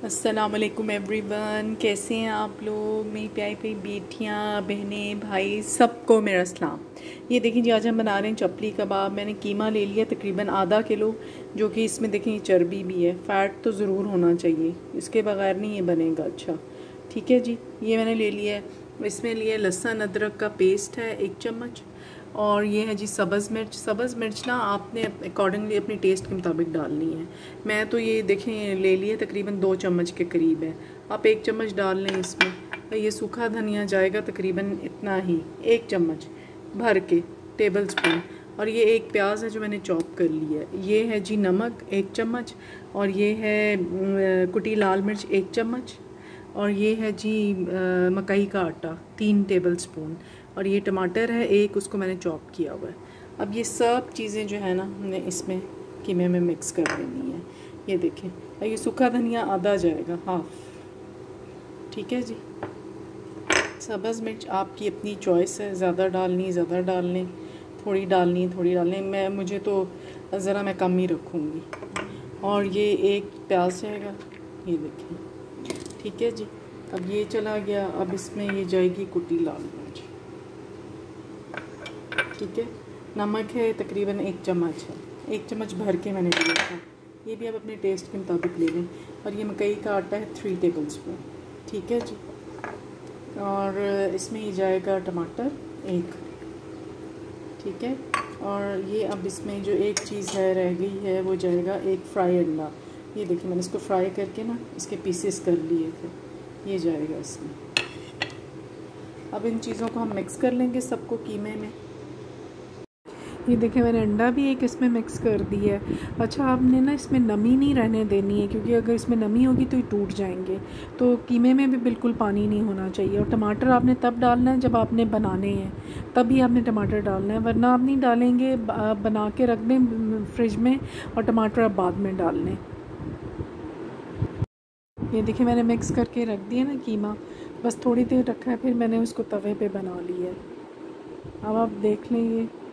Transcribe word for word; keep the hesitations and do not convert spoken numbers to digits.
अस्सलामुअलैकुम एवरीवन, कैसे हैं आप लोग। मेरी प्यारी प्यारी बेटियां, बहनें, भाई, सबको मेरा सलाम। ये देखिए जी, आज हम बना रहे हैं चपली कबाब। मैंने कीमा ले लिया तकरीबन आधा किलो, जो कि इसमें देखें चर्बी भी है। फ़ैट तो ज़रूर होना चाहिए, इसके बगैर नहीं ये बनेगा अच्छा। ठीक है जी, ये मैंने ले लिया है। इसमें लिया लहसुन अदरक का पेस्ट है एक चम्मच, और ये है जी सब्ज़ मिर्च। सब्ज़ मिर्च ना आपने अकॉर्डिंगली अपनी टेस्ट के मुताबिक डालनी है। मैं तो ये देखें ले लिए तकरीबन दो चम्मच के करीब है, आप एक चम्मच डाल लें इसमें। ये सूखा धनिया जाएगा तकरीबन इतना ही, एक चम्मच भर के टेबल स्पून। और ये एक प्याज है जो मैंने चॉप कर लिया है। ये है जी नमक एक चम्मच, और ये है कुटी लाल मिर्च एक चम्मच, और ये है जी मकई का आटा तीन टेबल स्पून, और ये टमाटर है एक, उसको मैंने चॉप किया हुआ है। अब ये सब चीज़ें जो है ना हमने इसमें कीमे में मिक्स कर देनी है। ये देखें, ये सूखा धनिया आधा जाएगा, हाफ। ठीक है जी। सब्ज़ मिर्च आपकी अपनी चॉइस है, ज़्यादा डालनी ज़्यादा डाल लें, थोड़ी डालनी थोड़ी डाल लें। मैं मुझे तो ज़रा मैं कम ही रखूँगी। और ये एक प्याज जाएगा, ये देखें। ठीक है जी। अब ये चला गया। अब इसमें ये जाएगी कुटी लाल मिर्च। ठीक है। नमक है तकरीबन एक चम्मच है, एक चम्मच भर के मैंने लिया था। ये भी आप अपने टेस्ट के मुताबिक ले लें। और ये मकई का आटा है थ्री टेबल स्पून। ठीक है जी। और इसमें ये जाएगा टमाटर एक। ठीक है। और ये अब इसमें जो एक चीज़ है रह गई है, वो जाएगा एक फ्राई अंडा। ये देखिए मैंने इसको फ्राई करके ना इसके पीसेस कर लिए थे, ये जाएगा इसमें। अब इन चीज़ों को हम मिक्स कर लेंगे सबको कीमे में। ये देखिए मैंने अंडा भी एक इसमें मिक्स कर दिया है। अच्छा, आपने ना इसमें नमी नहीं रहने देनी है, क्योंकि अगर इसमें नमी होगी तो ये टूट जाएंगे। तो कीमे में भी बिल्कुल पानी नहीं होना चाहिए। और टमाटर आपने तब डालना है जब आपने बनाने हैं, तभी आपने टमाटर डालना है, वरना आप नहीं डालेंगे। बना के रख दें फ्रिज में और टमाटर आप बाद में डाल लें। ये देखिए मैंने मिक्स करके रख दिया ना कीमा, बस थोड़ी देर रखा है, फिर मैंने उसको तवे पे बना लिया है। अब आप देख लें, ये